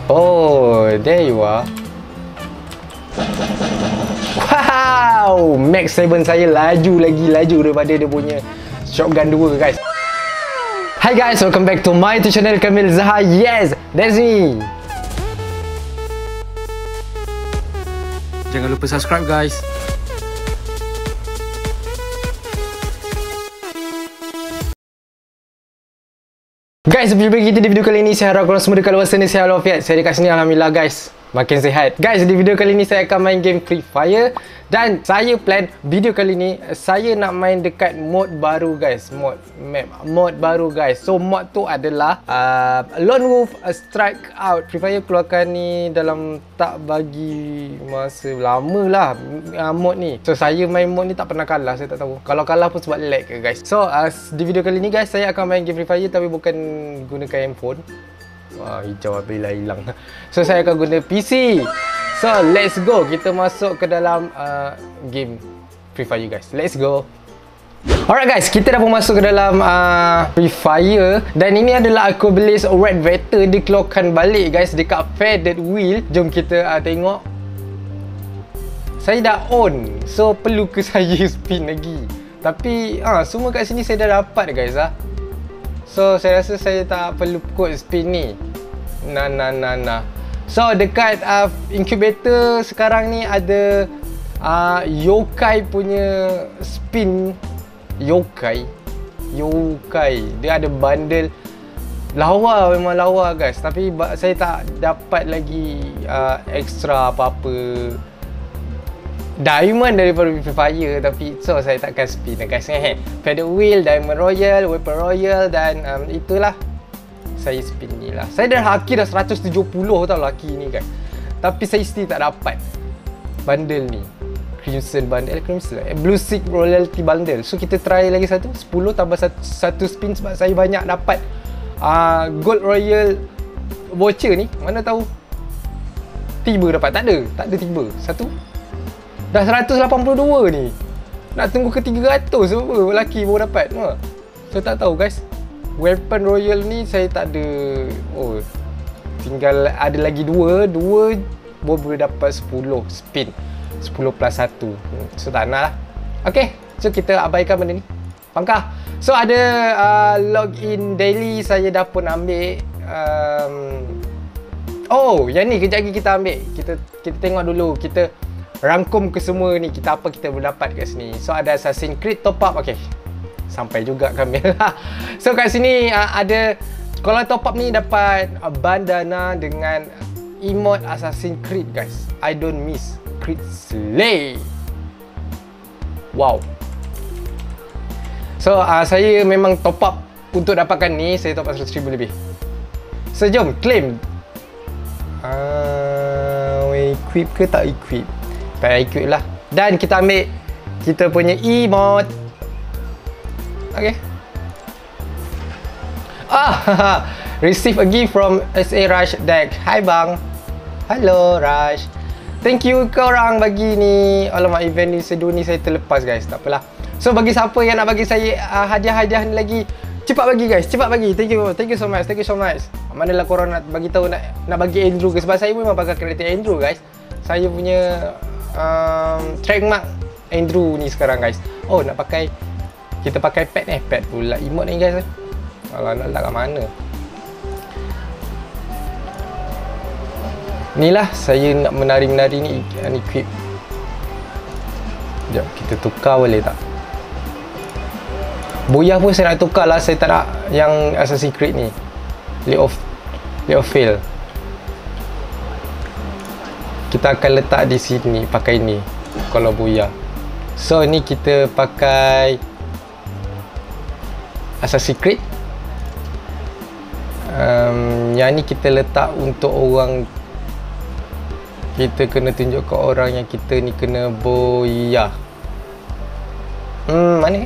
Oh, there you are. Wow, Max 7 saya laju daripada dia punya shotgun 2 guys. Hi guys, welcome back to my YouTube channel Kamil Zaha. Yes, that's me. Jangan lupa subscribe guys. Guys, jumpa kita di video kali ini. Saya harap korang semua dekat luar sana sihat walafiat. Saya dekat sini alhamdulillah guys, makin sihat. Guys, di video kali ini saya akan main game Free Fire. Dan saya plan video kali ni saya nak main dekat mod baru guys. Mod baru guys. So mod tu adalah Lone Wolf Strike Out. Free Fire keluarkan ni dalam tak bagi masa lama lah mod ni. So saya main mod ni tak pernah kalah. Saya tak tahu kalau kalah pun sebab lag ke guys. So di video kali ni guys, saya akan main game Free Fire tapi bukan gunakan handphone. Wah, hijau apabila hilang. So saya akan guna PC. So let's go. Kita masuk ke dalam game Free Fire guys. Let's go. Alright guys, kita dah pun masuk ke dalam Free Fire. Dan ini adalah aku beli Red Vector. Dia keluarkan balik guys dekat Feathered Wheel. Jom kita tengok. Saya dah on. So perlu ke saya spin lagi? Tapi semua kat sini saya dah dapat guys So saya rasa saya tak perlu kot spin ni. Nah. So dekat incubator sekarang ni ada Yokai punya spin. Yokai dia ada bundle. Lawa, memang lawa guys. Tapi saya tak dapat lagi extra apa-apa diamond daripada Free Fire. Tapi so saya takkan spin guys. Feather Wheel, Diamond Royal, Weapon Royal. Dan itulah saya spin ni lah. Saya dah haki dah 170 tau laki ni guys. Tapi saya still tak dapat bundle ni. Crimson bundle, Blue Seek Royalty bundle. So kita try lagi satu. 10 tambah satu spin sebab saya banyak dapat Gold Royal voucher ni. Mana tahu tiba dapat. Tak ada tiba. Satu dah 182 ni. Nak tunggu ke 300 apa laki baru dapat. So tak tahu guys. Weapon Royal ni saya tak ada. Oh, tinggal ada lagi 2 boleh dapat 10 spin. 10 plus 1. So tak nak lah. Okay, so kita abaikan benda ni. Pangkah. So ada login daily saya dah pun ambil. Oh, yang ni kejap lagi kita ambil. Kita tengok dulu. Kita rangkum ke semua ni. Apa kita boleh dapat kat sini. So ada Assassin's Creed top up. Okay, sampai juga kami. So kat sini ada, kalau top up ni dapat bandana dengan emote Assassin's Creed guys. I don't miss Creed Slay. Wow. So saya memang top up untuk dapatkan ni. Saya top up 100,000 lebih. So jom claim. Equip ke tak equip? Tak equip lah. Dan kita ambil kita punya emote. Okay. Receive a gift from SA Rush Deck. Hai bang. Hello Rush. Thank you korang bagi ni. Alamak, event ni sedu ni saya terlepas guys. Tak apalah. So bagi siapa yang nak bagi saya hadiah-hadiah ni lagi, cepat bagi guys. Cepat bagi. Thank you so much. Manalah korang nak bagi tahu nak bagi Andrew ke. Sebab saya memang pakai kereta Andrew guys. Saya punya trademark Andrew ni sekarang guys. Oh, nak pakai, kita pakai pad pad pula emote ni guys. Alah, nak letak kat mana? Inilah saya nak menari-menari ni equip. Sekejap, kita tukar boleh tak? Boyah pun saya nak tukar lah. Saya tak nak yang Assassin's Creed ni. Lay of Fail. Kita akan letak di sini, pakai ni kalau boyah. So ni kita pakai Assassin's Creed. Yang ni kita letak untuk orang. Kita kena tunjuk ke orang yang kita ni kena boyah. Mana?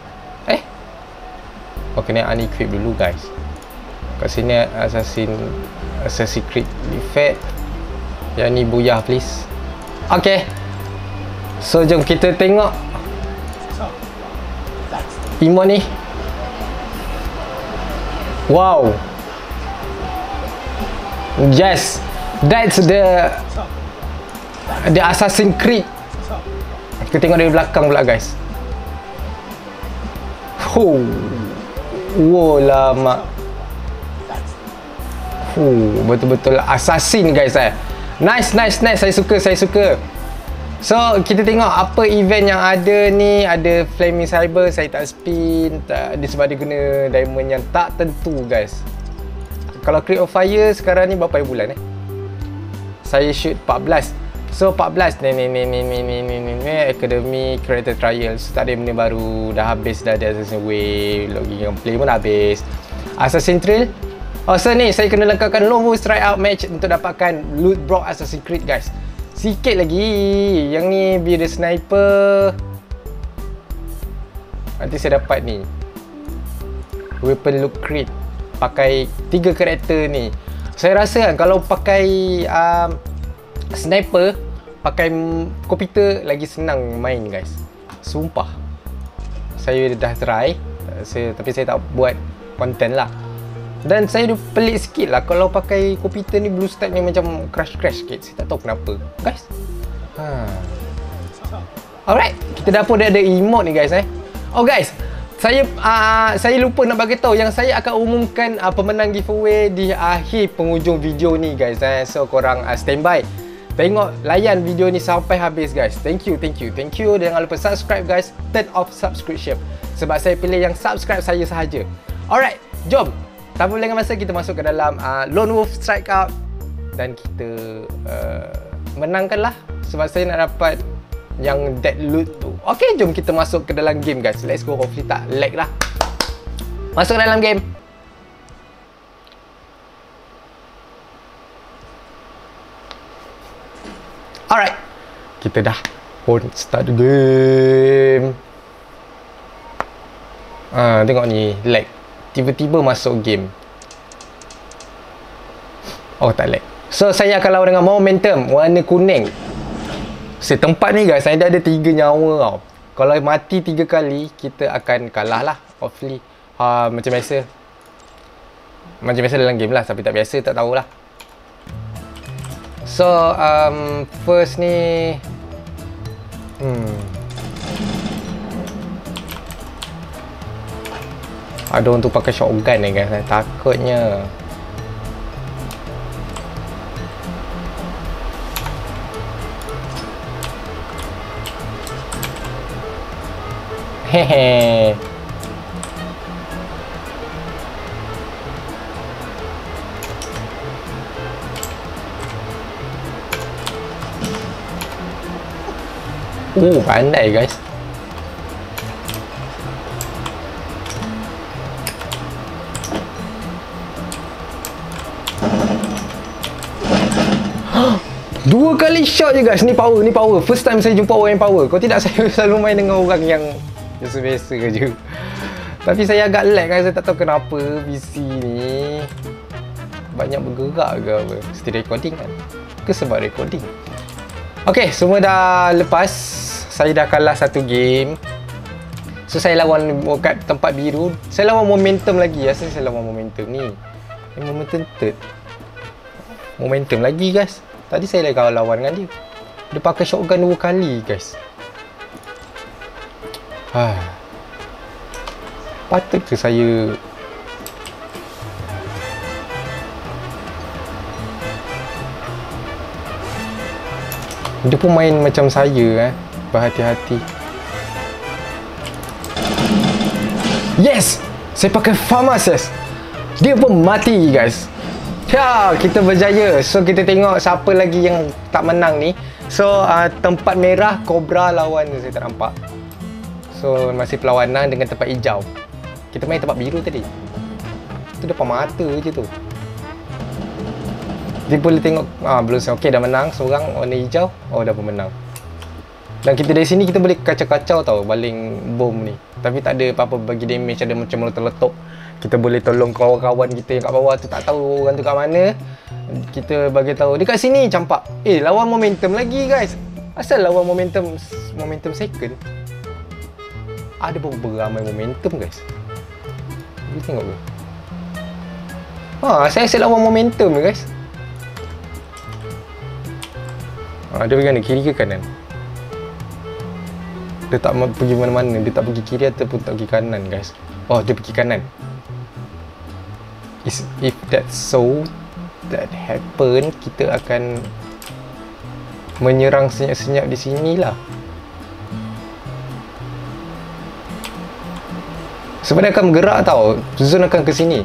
Oh, kena unequip dulu guys. Kat sini Assassin's Creed effect. Yang ni boyah please. Okay. So jom kita tengok emote ni. Wow. Yes, that's the Assassin's Creed. Kita tengok dari belakang pula guys. Wow, lama. Betul-betul assassin guys Nice. Saya suka. So, kita tengok apa event yang ada ni. Ada Flaming Saber, saya tak spin. Tak, sebab dia guna diamond yang tak tentu guys. Kalau Creed of Fire sekarang ni berapa bulan Saya shoot 14. So 14 ni Academy Character Trial. So tak ada benda baru. Dah habis dah ada Assassin's Way. Login gameplay pun dah habis. Assassin's Trail. So ni saya kena lengkapkan Lone Wolf Strikeout match untuk dapatkan loot box Assassin's Creed guys. Sikit lagi. Yang ni biar dia sniper. Nanti saya dapat ni Weapon Look Creed. Pakai 3 karakter ni. Saya rasa kan kalau pakai sniper, pakai komputer lagi senang main guys. Sumpah. Saya dah try, tapi saya tak buat konten lah. Dan saya pelik sikit lah kalau pakai komputer ni, blue stack ni macam crash sikit. Saya tak tahu kenapa guys. Alright, kita dah pun ada emote ni guys Oh guys, saya lupa nak bagi tahu yang saya akan umumkan pemenang giveaway di akhir penghujung video ni guys. So korang standby. Tengok, layan video ni sampai habis guys. Thank you. Jangan lupa subscribe guys. Turn off subscription. Sebab saya pilih yang subscribe saya sahaja. Alright, jom. Tanpa melengah masa, kita masuk ke dalam Lone Wolf Strikeout. Dan kita menangkanlah. Sebab saya nak dapat yang dead loot tu. Okay, jom kita masuk ke dalam game guys. Let's go. Hopefully tak lag lah. Masuk ke dalam game. Alright, kita dah pun start the game. Tengok ni, lag. Tiba-tiba masuk game. Oh, tak lag. So, saya akan lawan dengan Momentum warna kuning. Tempat ni guys, saya dah ada 3 nyawa tau. Kalau mati 3 kali, kita akan kalah lah. Hopefully macam biasa. Macam biasa dalam game lah. Tapi tak biasa, tak tahulah. So first ni ada orang tu pakai shotgun ni guys. Takutnya hehe. Pandai guys. Dua kali shot je guys. Ni power. First time saya jumpa orang yang power. Kalau tidak, saya selalu main dengan orang yang biasa-biasa je. Tapi saya agak lag kan. Saya tak tahu kenapa PC ni banyak bergerak ke apa. Mesti recording kan? Ke sebab recording? Okay, semua dah lepas. Saya dah kalah 1 game. So saya lawan kat tempat biru. Saya lawan Momentum lagi. Asal saya lawan Momentum ni. Momentum third. Momentum lagi guys. Tadi saya lagi lawan dengan dia. Dia pakai shotgun 2 kali guys. Patut ke saya dia pun main macam saya berhati-hati. Yes! Saya pakai Pharmacist. Dia pun mati guys. Ya, kita berjaya. So kita tengok siapa lagi yang tak menang ni. So tempat merah Cobra lawan, saya tak nampak. So masih perlawanan dengan tempat hijau. Kita main tempat biru tadi. Tu depan mata je tu. Dia boleh tengok belum. Okey, dah menang seorang warna hijau. Oh, dah pun menang. Dan kita dari sini kita boleh kacau-kacau tau baling bom ni. Tapi tak ada apa-apa bagi damage. Ada macam meletup-letup. Kita boleh tolong kawan-kawan kita yang kat bawah tu, tak tahu orang tu kat mana. Kita bagi tahu dekat sini campak. Lawan Momentum lagi guys. Asal lawan Momentum second. Ada beberapa ramai Momentum guys. Boleh tengok ke? Saya asyik lawan Momentum guys. Dia pergi mana? Kiri ke kanan? Dia tak pergi mana-mana. Dia tak pergi kiri ataupun tak pergi kanan, guys. Oh, dia pergi kanan. If that's so, that happen, kita akan menyerang senyap-senyap di sinilah. Sebab dia akan bergerak tau. Zone akan ke sini.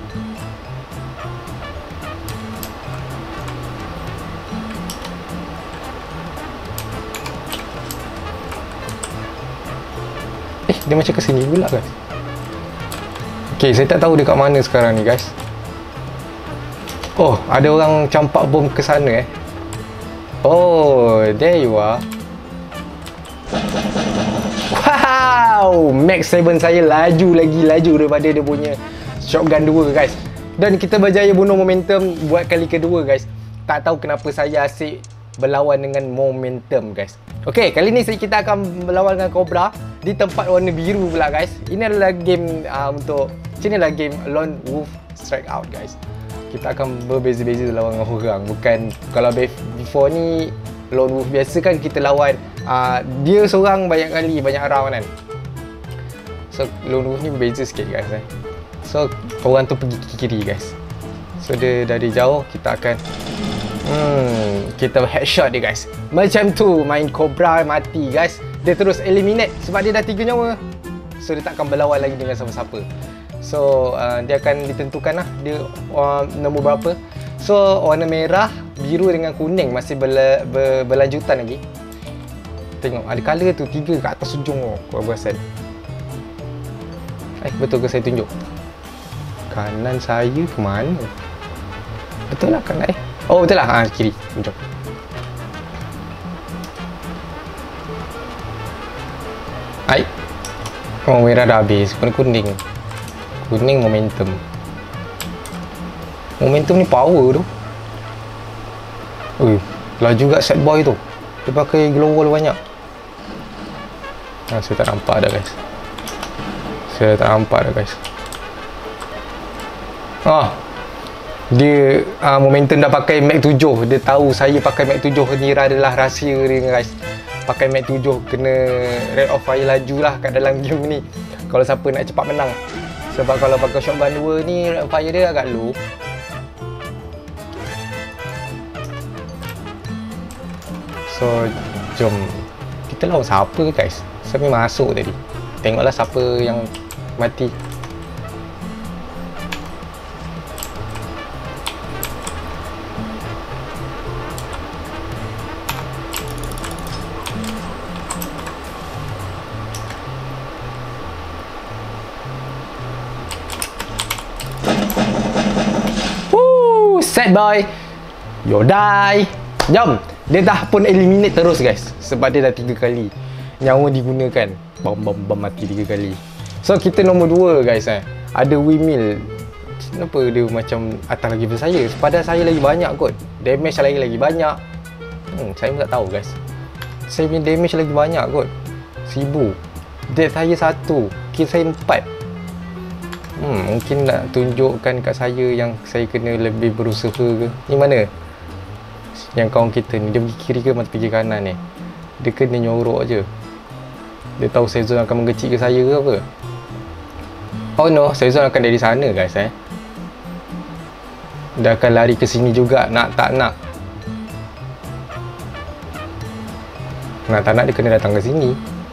Dia macam ke sini pula, guys. Okay, saya tak tahu dia kat mana sekarang ni, guys. Oh, ada orang campak bom ke sana Oh, there you are. Wow, Max 7 saya laju daripada dia punya shotgun 2, guys. Dan kita berjaya bunuh momentum buat kali kedua, guys. Tak tahu kenapa saya asyik berlawan dengan momentum, guys. Okay, kali ni kita akan berlawan dengan Cobra di tempat warna biru pula, guys. Ini adalah game inilah game Lone Wolf Strikeout, guys. Kita akan berbeza-beza lawan dengan orang. Bukan kalau before ni Lone Wolf biasa kan kita lawan dia seorang banyak kali, banyak round kan. So Lone Wolf ni berbeza sikit, guys. So orang tu pergi kiri, guys. So dia dari jauh kita akan kita headshot dia, guys. Macam tu main Cobra mati, guys. Dia terus eliminate sebab dia dah 3 nyawa. So dia tak akan berlawan lagi dengan siapa-siapa. So dia akan ditentukan lah dia nombor berapa. So warna merah, biru dengan kuning masih berlanjutan lagi. Tengok ada colour tu 3 kat atas ujung kau perasan. Betul ke saya tunjuk? Kanan saya ke mana? Betul lah kanan Oh betul lah, kiri. Jom. Oh, merah dah habis. Kuning. Kuning momentum. Momentum ni power tu. Laju juga set boy tu. Dia pakai glowwall banyak. Saya tak nampak dah, guys. Dia momentum dah pakai Mac 7. Dia tahu saya pakai Mac 7 ni adalah rahsia dia, guys. Pakai Mac 7 kena rate of fire laju lah kat dalam game ni kalau siapa nak cepat menang. Sebab kalau pakai shotgun 2 ni rate of fire dia agak low. So jom kita lawan siapa, guys. Sampai masuk tadi. Tengoklah siapa yang mati. Set boy, you die. Jom. Dia dah pun eliminate terus, guys. Sebab dia dah 3 kali nyawa digunakan. Bam mati 3 kali. So kita nombor 2, guys. Ada windmill. Kenapa dia macam atas lagi daripada saya? Padahal saya lagi banyak kot. Damage lagi banyak. Saya pun tak tahu, guys. Saya punya damage lagi banyak kot. 1000. Death saya 1. Kill saya 4. Mungkin nak tunjukkan kat saya yang saya kena lebih berusaha ke. Ni mana? Yang kawan kita ni, dia pergi kiri ke pergi kanan ni? Dia kena nyorok je. Dia tahu Sezon akan mengecik ke saya ke apa? Oh no, Sezon akan dari sana, guys. Dia akan lari ke sini juga, nak tak nak. Nak tak nak dia kena datang ke sini.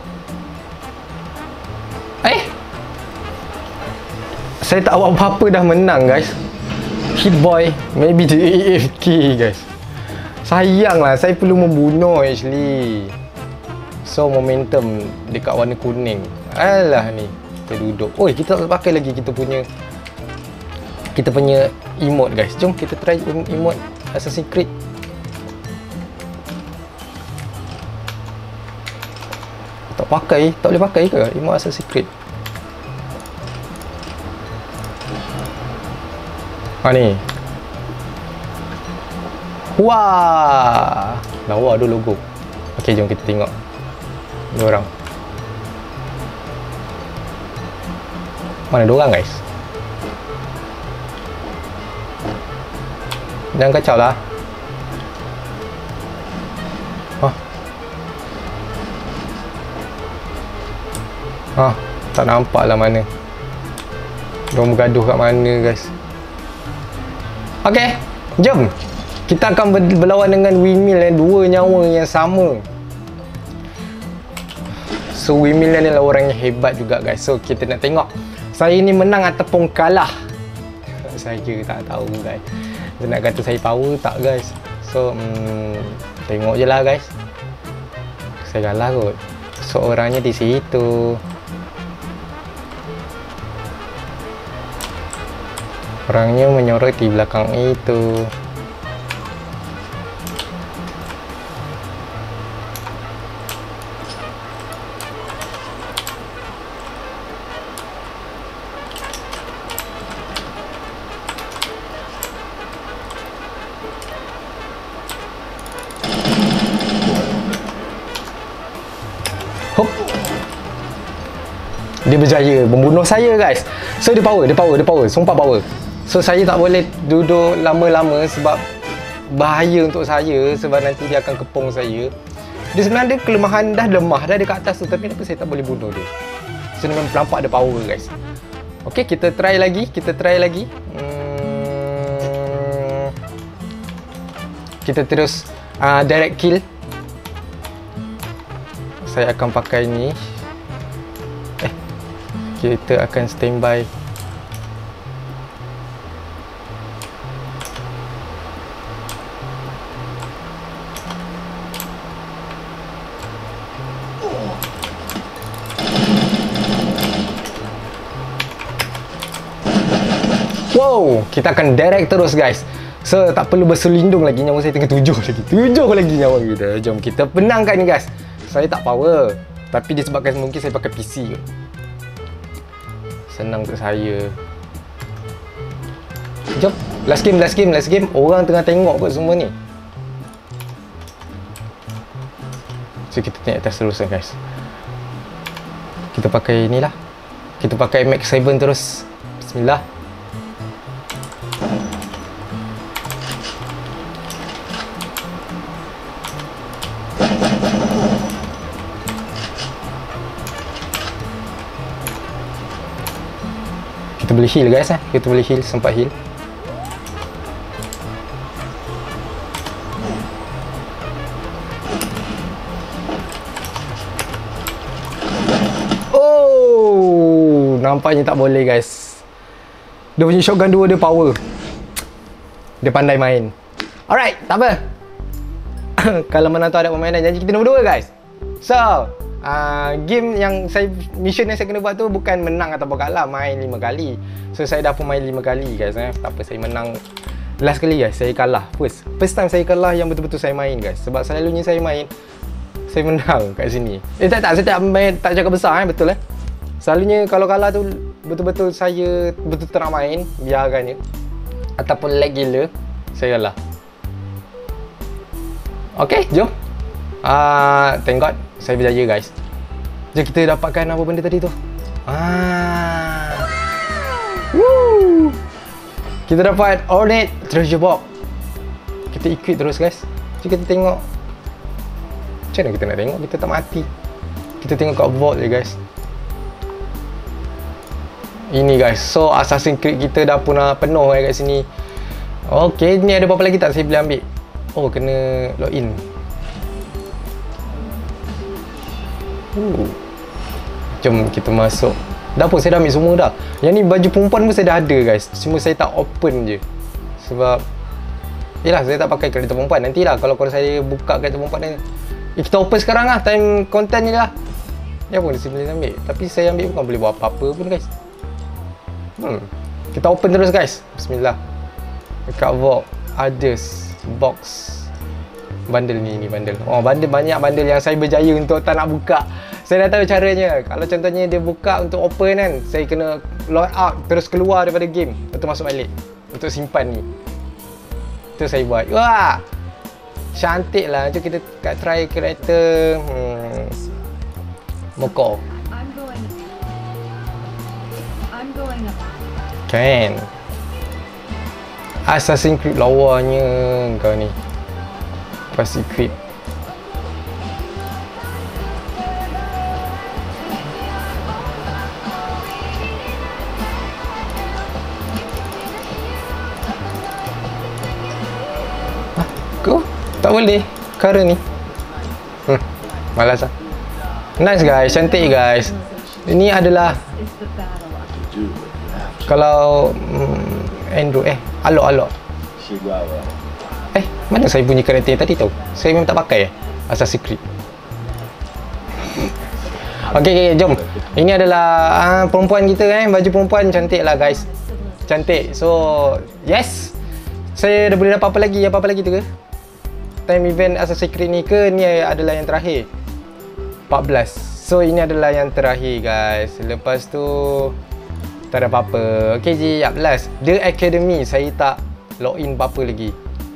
Saya tak buat apa-apa dah menang, guys. Hit boy, maybe the AFK, guys. Sayanglah, saya perlu membunuh actually. So momentum dekat warna kuning. Alah ni, kita duduk. Oi, kita tak pakai lagi kita punya emote, guys. Jom kita try emote Assassin's Creed. Tak boleh pakai ke emote Assassin's Creed? Ni. Wah. Lawa ada logo. Okey, jom kita tengok. Dua orang. Mana dua orang, guys? Jangan kacau lah. Tak nampak lah mana diorang bergaduh kat mana guys. Okay, jom kita akan berlawan dengan windmill yang 2 nyawa yang sama. So windmill ni adalah orang yang hebat juga guys. So kita nak tengok saya ni menang ataupun kalah. Saya tak tahu guys. Saya nak kata saya power tak guys. So tengok je lah guys. Saya kalah kot. So orangnya di situ. Orangnya menyorot di belakang itu. Hop. Dia berjaya membunuh saya guys. So dia power, sumpah power. So saya tak boleh duduk lama-lama sebab bahaya untuk saya, sebab nanti dia akan kepung saya. Dia sebenarnya kelemahan dah lemah dah dekat atas tu, tapi kenapa saya tak boleh bunuh dia? So memang nampak ada power guys. Okay, kita try lagi. Kita terus direct kill. Saya akan pakai ni. Kita akan standby. Wow, kita akan direct terus guys. So tak perlu berselindung lagi, nyawa saya tinggal 7 lagi nyawa kita. Jom kita penangkan ni guys. Saya tak power, tapi disebabkan mungkin saya pakai PC ke. Senang untuk saya. Jom, last game. Orang tengah tengok kot semua ni. So kita naik atas terus guys. Kita pakai inilah. Kita pakai Max 7 terus. Bismillah. Kita boleh heal guys Kita boleh heal, sempat heal. Oh, nampaknya tak boleh guys. Dia punya shotgun 2 dia power. Dia pandai main. Alright, tak apa. Kalau menang tu ada permainan, janji kita nombor 2 guys. So game yang mission yang saya kena buat tu bukan menang atau kalah, main 5 kali. So saya dah pun main 5 kali guys Tak apa, saya menang last kali guys, saya kalah. First time saya kalah yang betul-betul saya main guys. Sebab selalunya saya main, saya menang kat sini. Tak, saya tak main, tak cakap besar betul Selalunya kalau kalah tu betul-betul saya betul-betul nak main, biarkan je. Ataupun lag gila, saya kalah. Okay, jom. Thank God saya berjaya guys. Jom kita dapatkan apa benda tadi tu. Woo! Kita dapat Ornate Treasure Box. Kita equip terus guys. Jom kita tengok. Macam mana kita nak tengok? Kita tak mati. Kita tengok kat vault je guys. Ini guys. So Assassin's Creed kita dah pun penuh kat sini. Okay, ni ada apa-apa lagi tak saya boleh ambil? Oh, kena login. Jom kita masuk. Dah pun saya dah ambil semua dah. Yang ni baju perempuan pun saya dah ada guys. Cuma saya tak open je. Sebab yelah, saya tak pakai kereta perempuan. Nantilah kalau saya buka kereta perempuan ni, kita open sekarang lah. Time content ni lah. Ya pun saya boleh ambil. Tapi saya ambil bukan boleh buat apa-apa pun guys. Kita open terus guys. Bismillah. Dekat vault others box. Bundle ni bundle. Oh, bundle banyak bundle yang saya berjaya untuk tak nak buka. Saya dah tahu caranya. Kalau contohnya dia buka untuk open kan, saya kena log out terus keluar daripada game untuk masuk balik untuk simpan ni. Itu saya buat. Wah, cantik lah. Jom kita try karakter Moko. Kan Assassin's Creed lawanya kau ni. Pas equip. Aku tak boleh cara ni. Malas lah. Nice guys, cantik guys. Ini adalah kalau Android alok-alok. Mana saya punya karakter tadi tau? Saya memang tak pakai Assassin's Creed. Okay, jom. Ini adalah perempuan kita baju perempuan cantik lah guys. Cantik. So, yes. Saya dah boleh dapat apa lagi? Apa lagi tu ke? Time event Assassin's Creed ni ke? Ni adalah yang terakhir. 14. So ini adalah yang terakhir guys. Lepas tu tak ada apa-apa. Okay je, last The Academy. Saya tak login apa-apa lagi.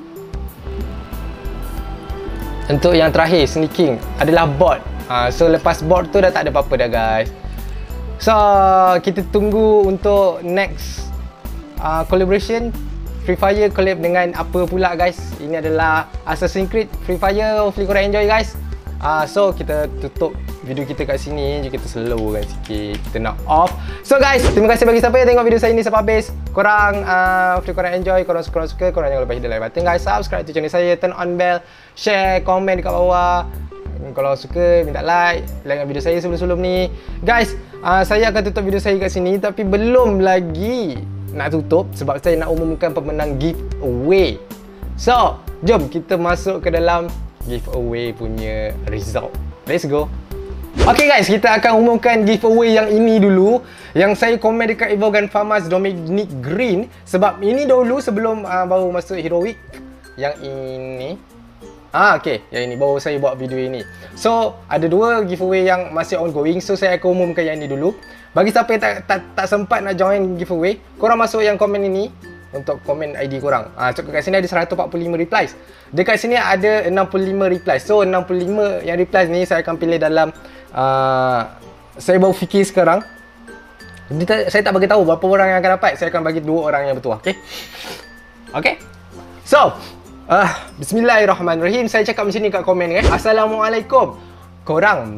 Untuk yang terakhir, sneaking adalah bot. So lepas bot tu dah tak ada apa-apa dah guys. So kita tunggu untuk next collaboration. Free Fire collab dengan apa pula guys. Ini adalah Assassin's Creed Free Fire. Hopefully korang enjoy guys. So kita tutup video kita kat sini je. Kita slow kan sikit. Kita nak off. So guys, terima kasih bagi siapa yang tengok video saya ni sampai habis. Korang hopefully korang enjoy. Korang suka, korang jangan lupa hit the like button guys. Subscribe to channel saya, turn on bell, share, komen dekat bawah. Kalau suka minta like video saya sebelum-sebelum ni. Guys, saya akan tutup video saya kat sini tapi belum lagi nak tutup sebab saya nak umumkan pemenang giveaway. So, jom kita masuk ke dalam giveaway punya result. Let's go. Okay guys, kita akan umumkan giveaway yang ini dulu. Yang saya komen dekat Evogan Farmers Dominic Green. Sebab ini dulu sebelum baru masuk Heroic. Yang ini okay, yang ini baru saya buat video ini. So, ada dua giveaway yang masih ongoing. So, saya akan umumkan yang ini dulu. Bagi siapa yang tak sempat nak join giveaway, korang masuk yang komen ini untuk komen ID korang. Kat sini ada 145 replies. Dekat sini ada 65 replies. So 65 yang replies ni saya akan pilih dalam saya baru fikir sekarang. Saya tak bagi tahu berapa orang yang akan dapat. Saya akan bagi 2 orang yang bertuah. Okay? Okay? So, bismillahirrahmanirrahim. Saya cakap macam ni kat komen kan. Assalamualaikum. Korang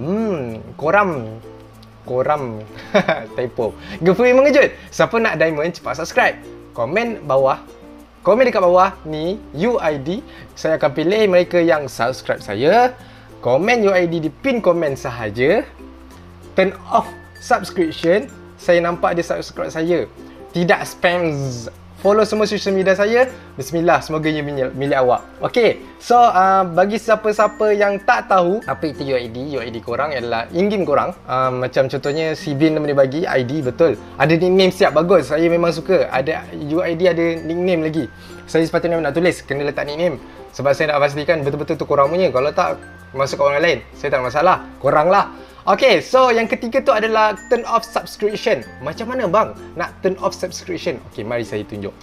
typo. Giveaway mengejut. Siapa nak diamond cepat subscribe. Komen dekat bawah ni UID. Saya akan pilih mereka yang subscribe saya. Komen UID di pin komen sahaja. Turn off subscription. Saya nampak dia subscribe saya. Tidak spam. Follow semua social media saya. Bismillah, semoga ia milik awak. Okay, so bagi siapa-siapa yang tak tahu apa itu UID korang adalah in-game korang. Macam contohnya si Bin dia bagi ID, betul. Ada nickname siap, bagus. Saya memang suka. Ada UID, ada nickname lagi. Saya sepatutnya nak tulis, kena letak nickname. Sebab saya nak pastikan betul-betul tu korang punya. Kalau tak, masuk ke orang lain. Saya tak ada masalah. Korang lah. Okay, so yang ketiga tu adalah turn off subscription. Macam mana bang nak turn off subscription? Okay, mari saya tunjuk.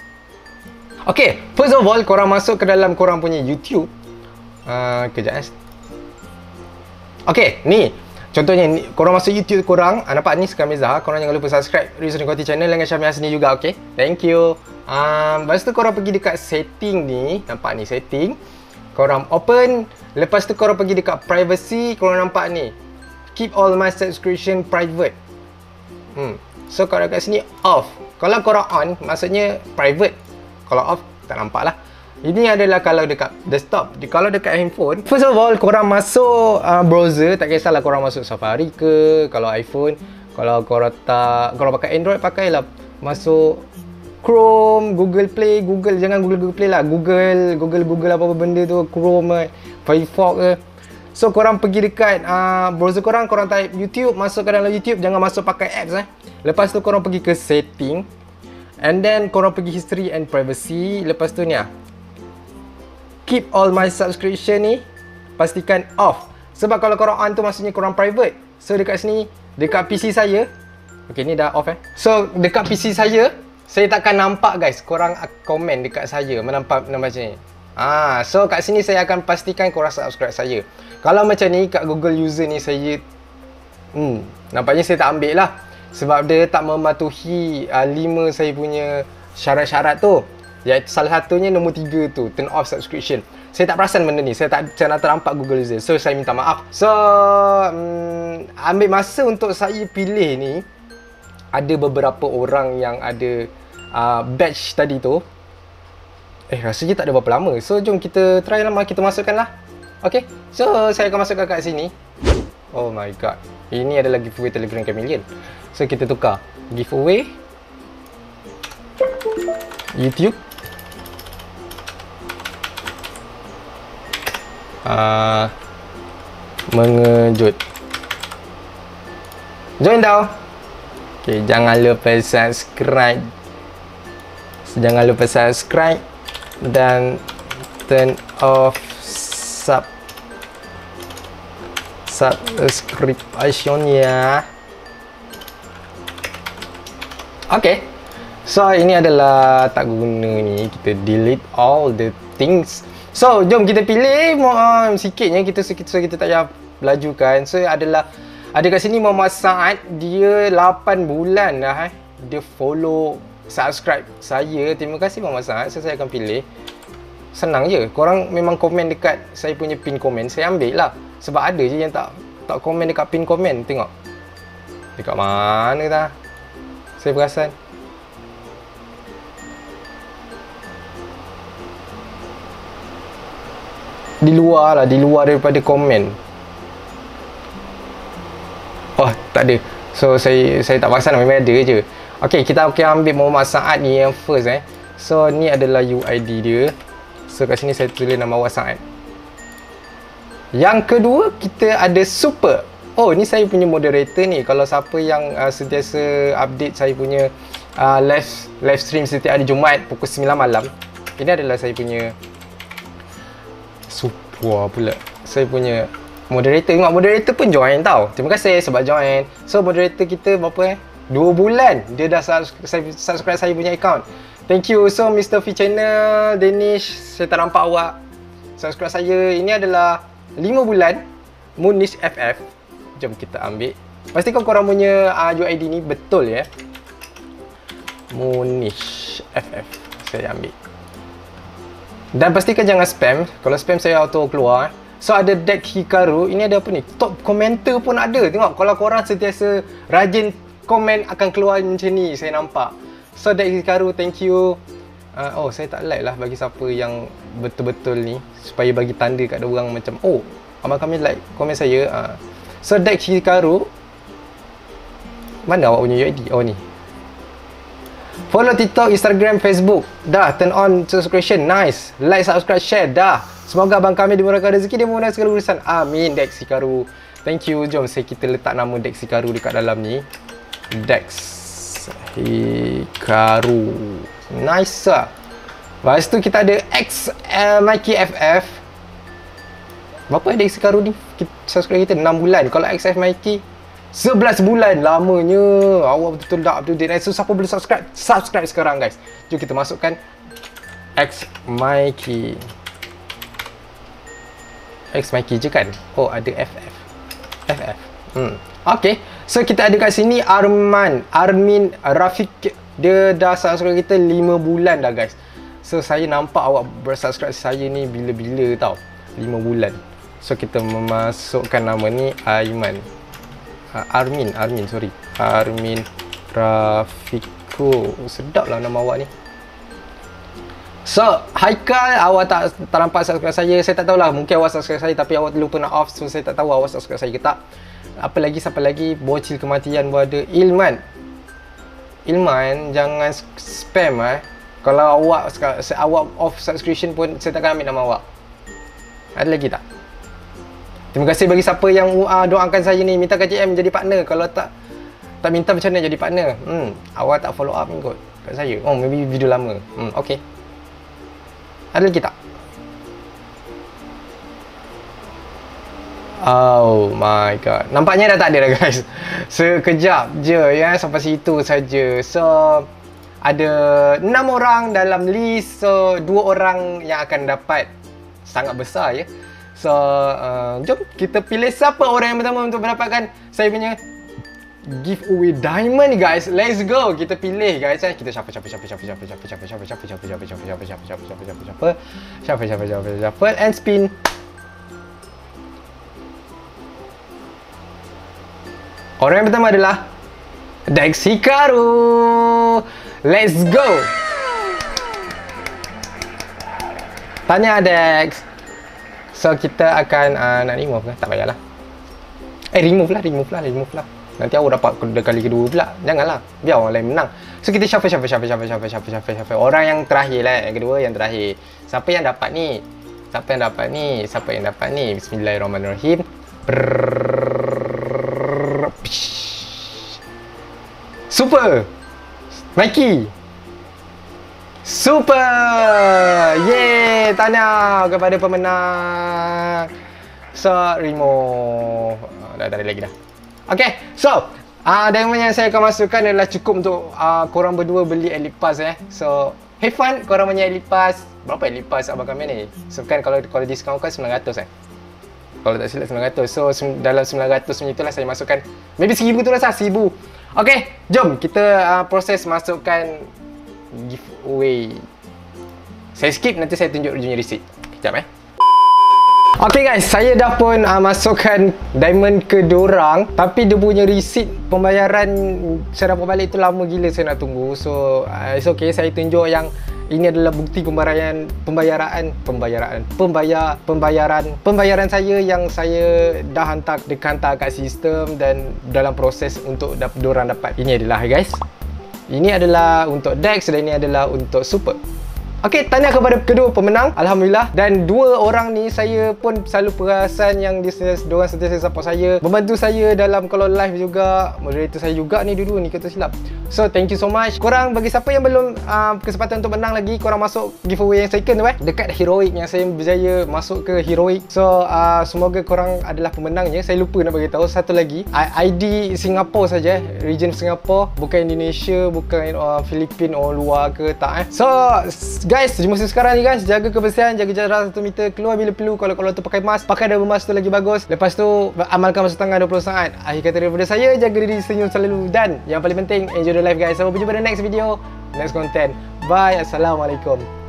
Okay, first of all, korang masuk ke dalam korang punya YouTube. Kejap. Okay, ni. Contohnya, ni, korang masuk YouTube korang. Nampak ni Sekar Mezah. Korang jangan lupa subscribe Rizwan Koti channel dengan Syamil Hasni juga, okay? Thank you. Lepas tu korang pergi dekat setting ni. Nampak ni, setting. Korang open. Lepas tu korang pergi dekat privacy. Korang nampak ni. Keep all my subscription private. So kalau kat sini off. Kalau korang on, maksudnya private. Kalau off, tak nampak lah. Ini adalah kalau dekat desktop. Kalau dekat handphone, first of all, korang masuk browser. Tak kisahlah korang masuk Safari ke. Kalau iPhone, kalau korang pakai Android, pakailah masuk Chrome, Google Play, jangan Google Play lah. Google apa-apa benda tu, Chrome, Firefox ke. So korang pergi dekat browser korang type YouTube, masuk ke dalam YouTube, jangan masuk pakai apps Lepas tu korang pergi ke setting. And then korang pergi history and privacy. Lepas tu ni keep all my subscription ni pastikan off. Sebab kalau korang on tu maksudnya korang private. So dekat sini, dekat PC saya, okay ni dah off So dekat PC saya takkan nampak guys korang komen dekat saya menampak macam ni. So kat sini saya akan pastikan korang subscribe saya. Kalau macam ni kat Google user ni saya nampaknya saya tak ambil lah. Sebab dia tak mematuhi 5 saya punya syarat-syarat tu. Iaitu salah satunya nombor 3 tu, turn off subscription. Saya tak perasan benda ni. Saya tak terampak Google user. So saya minta maaf. So ambil masa untuk saya pilih ni. Ada beberapa orang yang ada batch tadi tu. rasanya tak ada berapa lama. So jom kita try lah, kita masukkan lah. Okay, so saya akan masukkan kat sini. Oh my god, ini adalah giveaway Telegram Chameleon. So kita tukar giveaway YouTube, mengejut. Join tau. Okay, jangan lupa subscribe. Jangan lupa subscribe dan turn off subscription ya. Okay, so ini adalah tak guna ni, kita delete all the things. So jom kita pilih sikitnya, kita tak payah lajukan. So ada kat sini Muhammad Saad, dia 8 bulan dah dia follow, subscribe saya. Terima kasih Muhammad Saad. So saya akan pilih. Senang je, korang memang komen dekat saya punya pin komen, saya ambil lah. Sebab ada je yang tak komen dekat pin komen. Tengok dekat mana dah, saya perasan. Di luar daripada komen. Oh, tak ada. So saya tak perasan, memang ada je. Okay, kita akan ambil Muhammad Saad ni yang first So ni adalah UID dia. So kat sini saya tulis nama Muhammad Saad. Yang kedua kita ada Super. Oh, ni saya punya moderator ni. Kalau siapa yang sentiasa update saya punya live stream setiap hari Jumaat pukul 9 malam, ini adalah saya punya Super pula. Saya punya moderator. Tengok, moderator pun join tau. Terima kasih sebab join. So moderator kita berapa 2 bulan dia dah subscribe saya punya account. Thank you. So Mr. V Channel, Danish, saya tak nampak awak subscribe saya. Ini adalah 5 bulan Munish FF. Jom kita ambil. Pastikan korang punya UID ni betul ya. Munish FF. Saya ambil. Dan pastikan jangan spam. Kalau spam saya auto keluar. So ada Deck Hikaru. Ini ada apa ni? Top komentar pun ada. Tengok, kalau korang sentiasa rajin komen akan keluar macam ni, saya nampak. So Deck Hikaru, thank you. Oh, saya tak like lah bagi siapa yang betul-betul ni, supaya bagi tanda kat orang macam, oh, abang kami like komen saya. So Deck Hikaru, mana awak punya UID? Oh ni. Follow TikTok, Instagram, Facebook. Dah, turn on subscription. Nice. Like, subscribe, share. Dah. Semoga abang kami dimurahkan rezeki, dia memudahkan segala urusan. Amin. Deck Hikaru, thank you. Jom kita letak nama Deck Hikaru dekat dalam ni. Deck Hikaru. Nice lah. Lepas tu kita ada X Mikey FF. Berapa Deck Hikaru ni? Subscribe kita 6 bulan. Kalau XF Mikey 11 bulan. Lamanya. Awak betul-betul dah up to date. So siapa boleh subscribe? Subscribe sekarang guys. Jom kita masukkan X Mikey. X Mikey je kan? Oh, ada FF. Okay. So kita ada kat sini Armin Rafiq. Dia dah subscribe kita 5 bulan dah guys. So saya nampak awak bersubscribe saya ni bila-bila tau. 5 bulan. So kita memasukkan nama ni Aiman. Armin Rafiqo. Sedap lah nama awak ni. So Haikal, awak tak nampak subscribe saya. Saya tak tahulah, mungkin awak subscribe saya tapi awak lupa nak off. So saya tak tahu awak subscribe saya ke tak. Siapa lagi? Bocil kematian pun ada. Ilman, jangan spam Kalau awak off subscription pun saya takkan ambil nama awak. Ada lagi tak? Terima kasih bagi siapa yang doakan saya ni, minta KCM jadi partner. Kalau tak minta macam mana jadi partner? Awak tak follow up ni kot kat saya. Oh, maybe video lama. Okay. Ada lagi tak? Oh my god. Nampaknya dah tak ada dah guys. Sekejap je ya, sampai situ saja. So ada 6 orang dalam list. So 2 orang yang akan dapat. Sangat besar ya. So jom kita pilih siapa orang yang pertama untuk mendapatkan saya punya giveaway diamond ni guys. Let's go. Kita pilih guys. Kita siapa and spin. Orang yang pertama adalah Deck Hikaru. Let's go. Tanya Dex. So kita akan nak remove ke? Tak payahlah. Remove lah. Nanti aku dapat kali kedua pula. Janganlah. Biar orang lain menang. So kita shuffle. Orang yang terakhir lah. Yang kedua yang terakhir. Siapa yang dapat ni? Bismillahirrahmanirrahim. Super. Mikey. Super. Yeay. Tahniah kepada pemenang. So remove. Dah tak ada lagi dah. Okay, so diamond yang saya akan masukkan adalah cukup untuk korang berdua beli Elite Pass So, have fun korang punya Elite Pass. Berapa Elite Pass abang kami ni? So kan kalau diskaun kan 900 Kalau tak silap 900. So dalam 900 macam itulah saya masukkan. Maybe 1000 tu lah 1000. Okay, jom kita proses masukkan giveaway. Saya skip, nanti saya tunjuk ujungnya receipt. Sekejap Okay guys, saya dah pun masukkan diamond ke dorang. Tapi dia punya receipt pembayaran saya dapat balik tu lama gila saya nak tunggu. So it's okay, saya tunjuk yang ini adalah bukti pembayaran saya yang saya dah hantar kat sistem dan dalam proses untuk dorang dapat. Ini adalah guys. Ini adalah untuk Dex dan ini adalah untuk Super. Okey, tanya kepada kedua pemenang. Alhamdulillah. Dan dua orang ni saya pun selalu perasan yang diorang sentiasa support saya, membantu saya dalam kalau live juga. Moderator saya juga ni dulu ni, kata silap. So thank you so much. Korang bagi siapa yang belum kesempatan untuk menang lagi, korang masuk giveaway yang second tu dekat Heroic yang saya berjaya masuk ke Heroic. So semoga korang adalah pemenangnya. Saya lupa nak bagi tahu satu lagi. ID Singapura saja, region Singapura, bukan Indonesia, bukan Filipina or luar ke tak So guys, di musim sekarang ni guys, jaga kebersihan, jaga jarak 1 meter, keluar bila perlu. Kalau tu pakai mask, pakai double mask tu lagi bagus. Lepas tu amalkan masa tangan 20 saat. Akhir kata daripada saya, jaga diri, senyum selalu, dan yang paling penting, enjoy the life guys. Sampai jumpa di next video, next content. Bye, assalamualaikum.